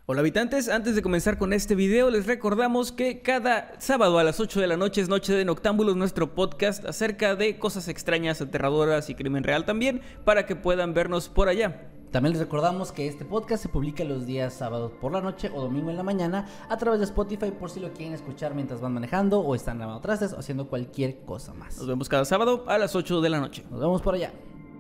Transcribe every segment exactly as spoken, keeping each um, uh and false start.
Hola habitantes, antes de comenzar con este video les recordamos que cada sábado a las ocho de la noche es Noche de Noctámbulos, nuestro podcast acerca de cosas extrañas, aterradoras y crimen real también, para que puedan vernos por allá. También les recordamos que este podcast se publica los días sábados por la noche o domingo en la mañana a través de Spotify por si lo quieren escuchar mientras van manejando o están lavando trastes o haciendo cualquier cosa más. Nos vemos cada sábado a las ocho de la noche. Nos vemos por allá.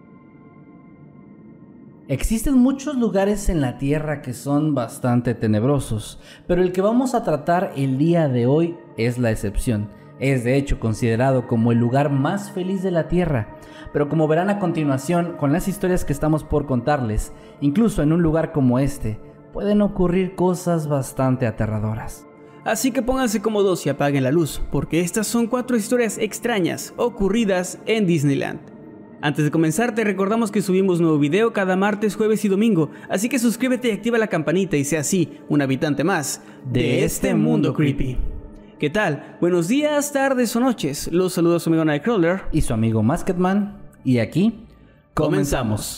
Existen muchos lugares en la Tierra que son bastante tenebrosos, pero el que vamos a tratar el día de hoy es la excepción. Es de hecho considerado como el lugar más feliz de la Tierra, pero como verán a continuación con las historias que estamos por contarles, incluso en un lugar como este, pueden ocurrir cosas bastante aterradoras. Así que pónganse cómodos y apaguen la luz, porque estas son cuatro historias extrañas ocurridas en Disneyland. Antes de comenzar te recordamos que subimos nuevo video cada martes, jueves y domingo, así que suscríbete y activa la campanita y sea así un habitante más de este mundo creepy. ¿Qué tal? Buenos días, tardes o noches. Los saluda su amigo Nightcrawler y su amigo Masketman, y aquí comenzamos.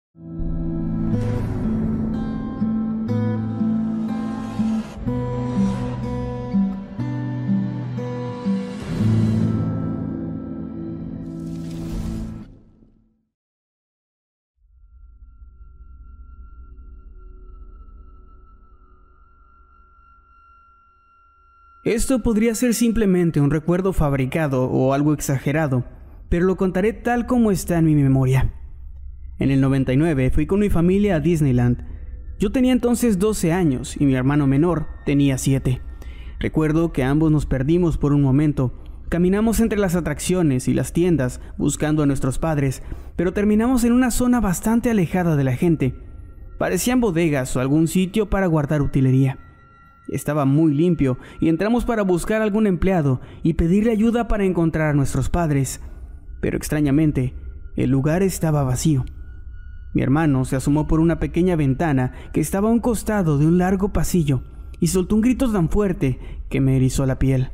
Esto podría ser simplemente un recuerdo fabricado o algo exagerado, pero lo contaré tal como está en mi memoria. En el noventa y nueve fui con mi familia a Disneyland. Yo tenía entonces doce años y mi hermano menor tenía siete. Recuerdo que ambos nos perdimos por un momento. Caminamos entre las atracciones y las tiendas buscando a nuestros padres, pero terminamos en una zona bastante alejada de la gente. Parecían bodegas o algún sitio para guardar utilería. Estaba muy limpio y entramos para buscar a algún empleado y pedirle ayuda para encontrar a nuestros padres. Pero extrañamente, el lugar estaba vacío. Mi hermano se asomó por una pequeña ventana que estaba a un costado de un largo pasillo y soltó un grito tan fuerte que me erizó la piel.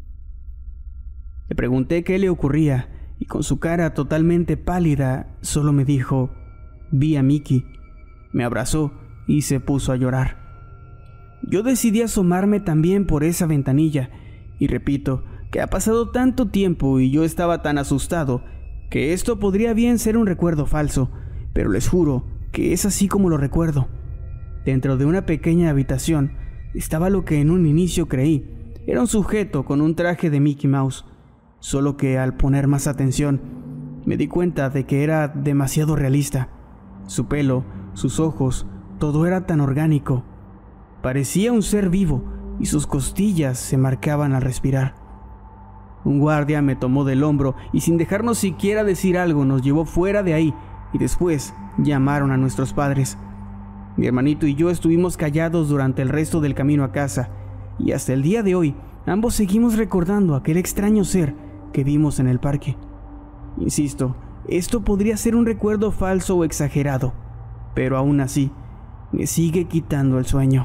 Le pregunté qué le ocurría y con su cara totalmente pálida solo me dijo: vi a Mickey. Me abrazó y se puso a llorar. Yo decidí asomarme también por esa ventanilla, y repito que ha pasado tanto tiempo y yo estaba tan asustado que esto podría bien ser un recuerdo falso, pero les juro que es así como lo recuerdo. Dentro de una pequeña habitación estaba lo que en un inicio creí era un sujeto con un traje de Mickey Mouse, solo que al poner más atención me di cuenta de que era demasiado realista. Su pelo, sus ojos, todo era tan orgánico. Parecía un ser vivo y sus costillas se marcaban al respirar. Un guardia me tomó del hombro y sin dejarnos siquiera decir algo nos llevó fuera de ahí y después llamaron a nuestros padres. Mi hermanito y yo estuvimos callados durante el resto del camino a casa y hasta el día de hoy ambos seguimos recordando aquel extraño ser que vimos en el parque. Insisto, esto podría ser un recuerdo falso o exagerado, pero aún así me sigue quitando el sueño.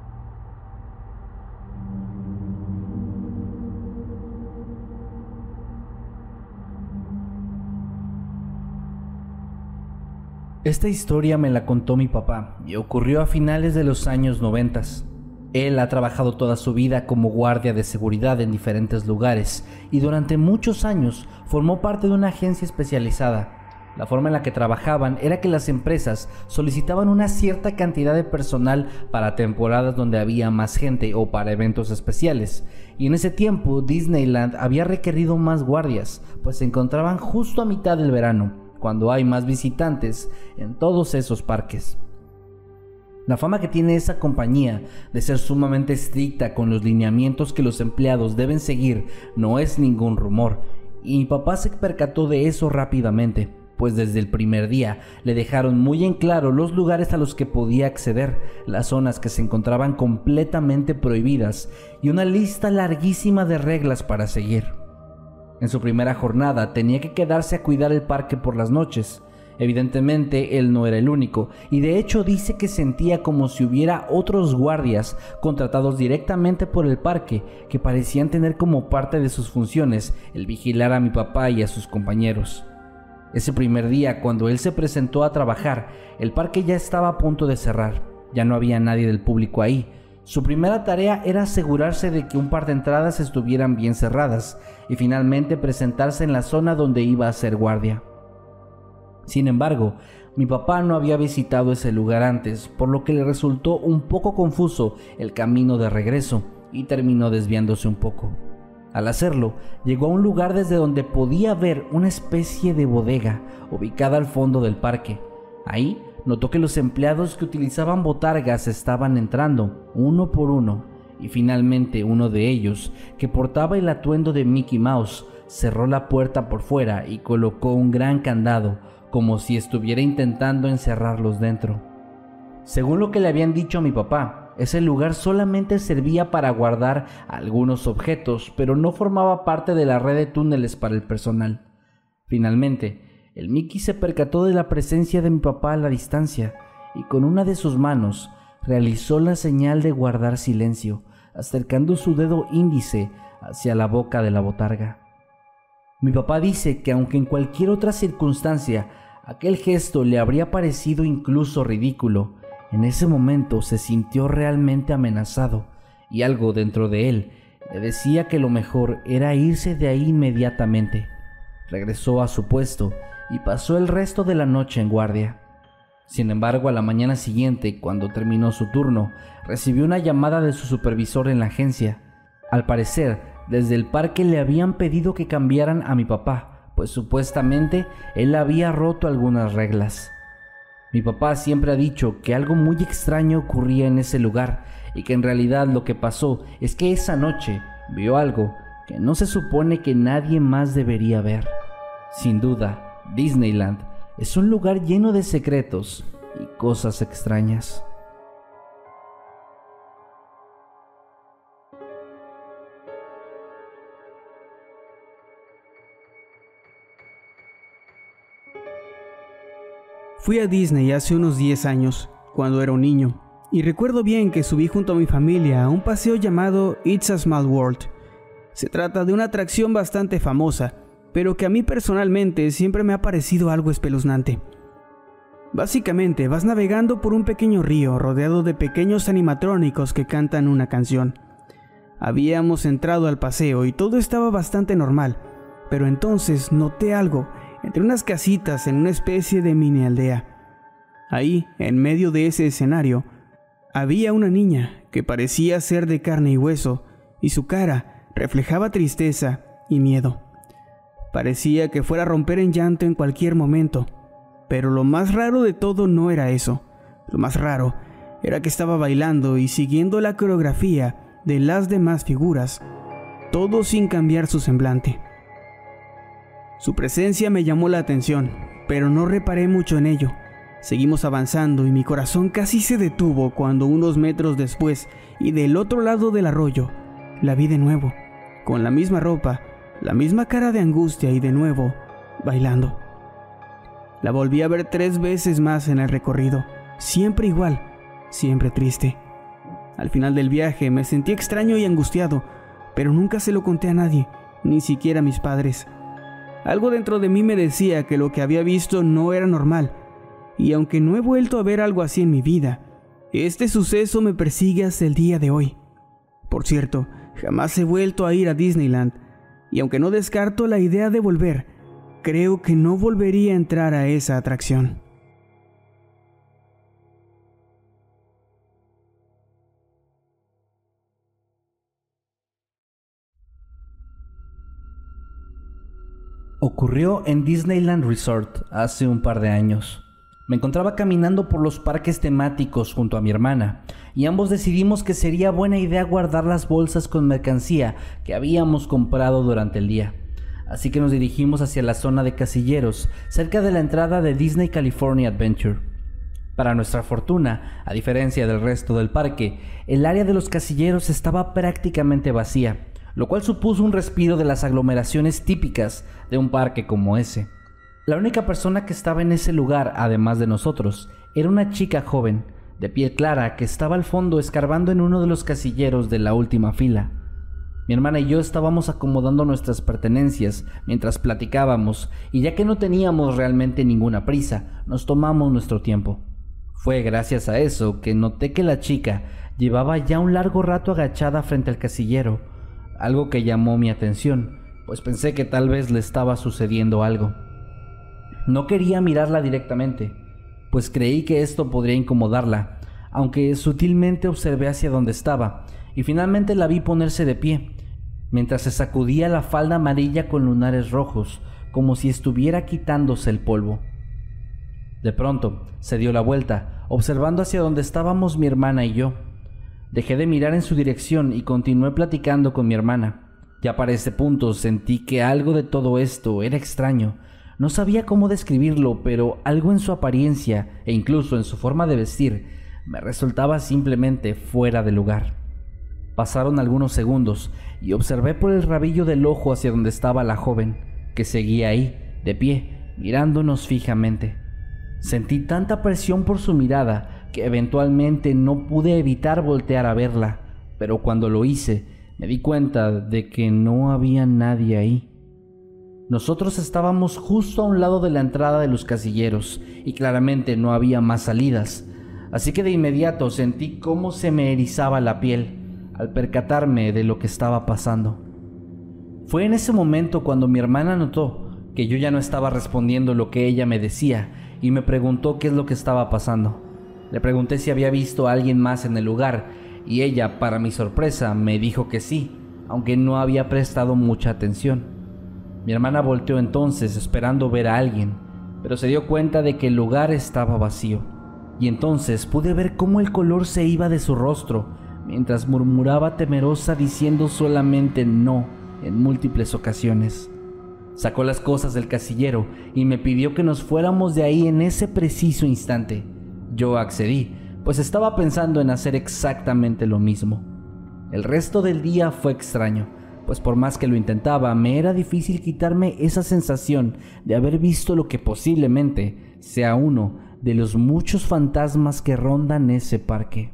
Esta historia me la contó mi papá y ocurrió a finales de los años noventas. Él ha trabajado toda su vida como guardia de seguridad en diferentes lugares y durante muchos años formó parte de una agencia especializada. La forma en la que trabajaban era que las empresas solicitaban una cierta cantidad de personal para temporadas donde había más gente o para eventos especiales. Y en ese tiempo Disneyland había requerido más guardias, pues se encontraban justo a mitad del verano, cuando hay más visitantes en todos esos parques. La fama que tiene esa compañía de ser sumamente estricta con los lineamientos que los empleados deben seguir no es ningún rumor, y mi papá se percató de eso rápidamente, pues desde el primer día le dejaron muy en claro los lugares a los que podía acceder, las zonas que se encontraban completamente prohibidas y una lista larguísima de reglas para seguir. En su primera jornada tenía que quedarse a cuidar el parque por las noches. Evidentemente él no era el único, y de hecho dice que sentía como si hubiera otros guardias contratados directamente por el parque que parecían tener como parte de sus funciones el vigilar a mi papá y a sus compañeros. Ese primer día, cuando él se presentó a trabajar, el parque ya estaba a punto de cerrar. Ya no había nadie del público ahí. Su primera tarea era asegurarse de que un par de entradas estuvieran bien cerradas y finalmente presentarse en la zona donde iba a hacer guardia. Sin embargo, mi papá no había visitado ese lugar antes, por lo que le resultó un poco confuso el camino de regreso y terminó desviándose un poco. Al hacerlo, llegó a un lugar desde donde podía ver una especie de bodega ubicada al fondo del parque. Ahí notó que los empleados que utilizaban botargas estaban entrando uno por uno y finalmente uno de ellos, que portaba el atuendo de Mickey Mouse, cerró la puerta por fuera y colocó un gran candado como si estuviera intentando encerrarlos dentro. Según lo que le habían dicho a mi papá, ese lugar solamente servía para guardar algunos objetos, pero no formaba parte de la red de túneles para el personal. Finalmente, el Mickey se percató de la presencia de mi papá a la distancia y con una de sus manos realizó la señal de guardar silencio, acercando su dedo índice hacia la boca de la botarga. Mi papá dice que aunque en cualquier otra circunstancia aquel gesto le habría parecido incluso ridículo, en ese momento se sintió realmente amenazado y algo dentro de él le decía que lo mejor era irse de ahí inmediatamente. Regresó a su puesto y pasó el resto de la noche en guardia. Sin embargo, a la mañana siguiente, cuando terminó su turno, recibió una llamada de su supervisor en la agencia. Al parecer, desde el parque le habían pedido que cambiaran a mi papá, pues supuestamente él había roto algunas reglas. Mi papá siempre ha dicho que algo muy extraño ocurría en ese lugar y que en realidad lo que pasó es que esa noche vio algo que no se supone que nadie más debería ver. Sin duda, Disneyland es un lugar lleno de secretos y cosas extrañas. Fui a Disney hace unos diez años, cuando era un niño, y recuerdo bien que subí junto a mi familia a un paseo llamado It's a Small World. Se trata de una atracción bastante famosa, pero que a mí personalmente siempre me ha parecido algo espeluznante. Básicamente vas navegando por un pequeño río rodeado de pequeños animatrónicos que cantan una canción. Habíamos entrado al paseo y todo estaba bastante normal, pero entonces noté algo entre unas casitas en una especie de mini aldea. Ahí, en medio de ese escenario, había una niña que parecía ser de carne y hueso, y su cara reflejaba tristeza y miedo. Parecía que fuera a romper en llanto en cualquier momento, pero lo más raro de todo no era eso. Lo más raro era que estaba bailando y siguiendo la coreografía de las demás figuras, todo sin cambiar su semblante. Su presencia me llamó la atención, pero no reparé mucho en ello. Seguimos avanzando y mi corazón casi se detuvo cuando unos metros después y del otro lado del arroyo, la vi de nuevo, con la misma ropa, la misma cara de angustia y de nuevo, bailando. La volví a ver tres veces más en el recorrido, siempre igual, siempre triste. Al final del viaje me sentí extraño y angustiado, pero nunca se lo conté a nadie, ni siquiera a mis padres. Algo dentro de mí me decía que lo que había visto no era normal, y aunque no he vuelto a ver algo así en mi vida, este suceso me persigue hasta el día de hoy. Por cierto, jamás he vuelto a ir a Disneyland, y aunque no descarto la idea de volver, creo que no volvería a entrar a esa atracción. Ocurrió en Disneyland Resort hace un par de años. Me encontraba caminando por los parques temáticos junto a mi hermana, y ambos decidimos que sería buena idea guardar las bolsas con mercancía que habíamos comprado durante el día. Así que nos dirigimos hacia la zona de casilleros, cerca de la entrada de Disney California Adventure. Para nuestra fortuna, a diferencia del resto del parque, el área de los casilleros estaba prácticamente vacía, lo cual supuso un respiro de las aglomeraciones típicas de un parque como ese. La única persona que estaba en ese lugar, además de nosotros, era una chica joven, de piel clara, que estaba al fondo escarbando en uno de los casilleros de la última fila. Mi hermana y yo estábamos acomodando nuestras pertenencias mientras platicábamos, y ya que no teníamos realmente ninguna prisa, nos tomamos nuestro tiempo. Fue gracias a eso que noté que la chica llevaba ya un largo rato agachada frente al casillero, algo que llamó mi atención, pues pensé que tal vez le estaba sucediendo algo. No quería mirarla directamente, pues creí que esto podría incomodarla, aunque sutilmente observé hacia donde estaba y finalmente la vi ponerse de pie, mientras se sacudía la falda amarilla con lunares rojos, como si estuviera quitándose el polvo. De pronto se dio la vuelta, observando hacia donde estábamos mi hermana y yo. Dejé de mirar en su dirección y continué platicando con mi hermana. Ya para ese punto sentí que algo de todo esto era extraño. No sabía cómo describirlo, pero algo en su apariencia e incluso en su forma de vestir me resultaba simplemente fuera de lugar. Pasaron algunos segundos y observé por el rabillo del ojo hacia donde estaba la joven, que seguía ahí, de pie, mirándonos fijamente. Sentí tanta presión por su mirada que eventualmente no pude evitar voltear a verla, pero cuando lo hice, me di cuenta de que no había nadie ahí. Nosotros estábamos justo a un lado de la entrada de los casilleros y claramente no había más salidas, así que de inmediato sentí cómo se me erizaba la piel al percatarme de lo que estaba pasando. Fue en ese momento cuando mi hermana notó que yo ya no estaba respondiendo lo que ella me decía y me preguntó qué es lo que estaba pasando. Le pregunté si había visto a alguien más en el lugar y ella, para mi sorpresa, me dijo que sí, aunque no había prestado mucha atención. Mi hermana volteó entonces esperando ver a alguien, pero se dio cuenta de que el lugar estaba vacío, y entonces pude ver cómo el color se iba de su rostro, mientras murmuraba temerosa diciendo solamente no en múltiples ocasiones. Sacó las cosas del casillero y me pidió que nos fuéramos de ahí en ese preciso instante. Yo accedí, pues estaba pensando en hacer exactamente lo mismo. El resto del día fue extraño, pues por más que lo intentaba, me era difícil quitarme esa sensación de haber visto lo que posiblemente sea uno de los muchos fantasmas que rondan ese parque.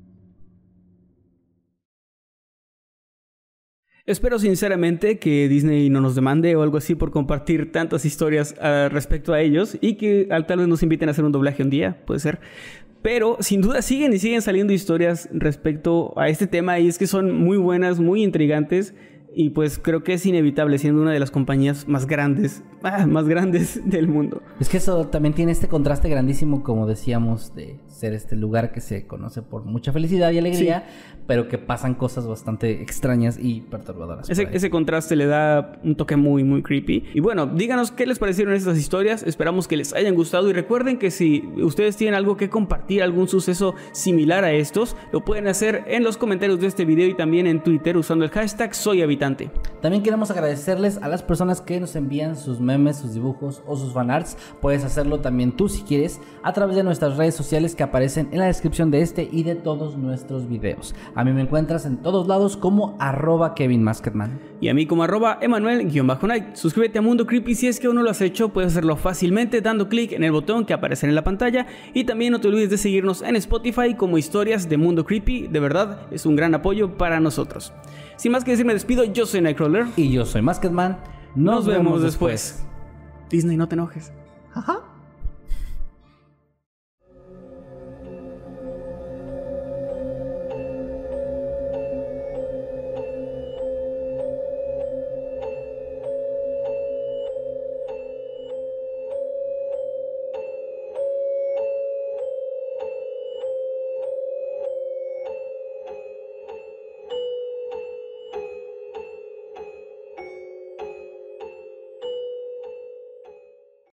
Espero sinceramente que Disney no nos demande o algo así por compartir tantas historias uh, respecto a ellos y que uh, tal vez nos inviten a hacer un doblaje un día, puede ser. Pero sin duda siguen y siguen saliendo historias respecto a este tema y es que son muy buenas, muy intrigantes y pues creo que es inevitable siendo una de las compañías más grandes, ah, más grandes del mundo. Es que eso también tiene este contraste grandísimo, como decíamos, de ser este lugar que se conoce por mucha felicidad y alegría, sí, pero que pasan cosas bastante extrañas y perturbadoras. Ese, ese contraste le da un toque muy, muy creepy. Y bueno, díganos qué les parecieron estas historias. Esperamos que les hayan gustado. Y recuerden que si ustedes tienen algo que compartir, algún suceso similar a estos, lo pueden hacer en los comentarios de este video y también en Twitter usando el hashtag SoyHabitante. También queremos agradecerles a las personas que nos envían sus memes, sus dibujos o sus fanarts. Puedes hacerlo también tú si quieres a través de nuestras redes sociales que aparecen en la descripción de este y de todos nuestros videos. A mí me encuentras en todos lados como arroba Kevin Masketman. Y a mí como arroba Emanuel-Night. Suscríbete a Mundo Creepy si es que aún no lo has hecho. Puedes hacerlo fácilmente dando clic en el botón que aparece en la pantalla. Y también no te olvides de seguirnos en Spotify como Historias de Mundo Creepy. De verdad, es un gran apoyo para nosotros. Sin más que decir, me despido. Yo soy Nightcrawler. Y yo soy Masketman. Nos, Nos vemos después. después. Disney, no te enojes. Ajá.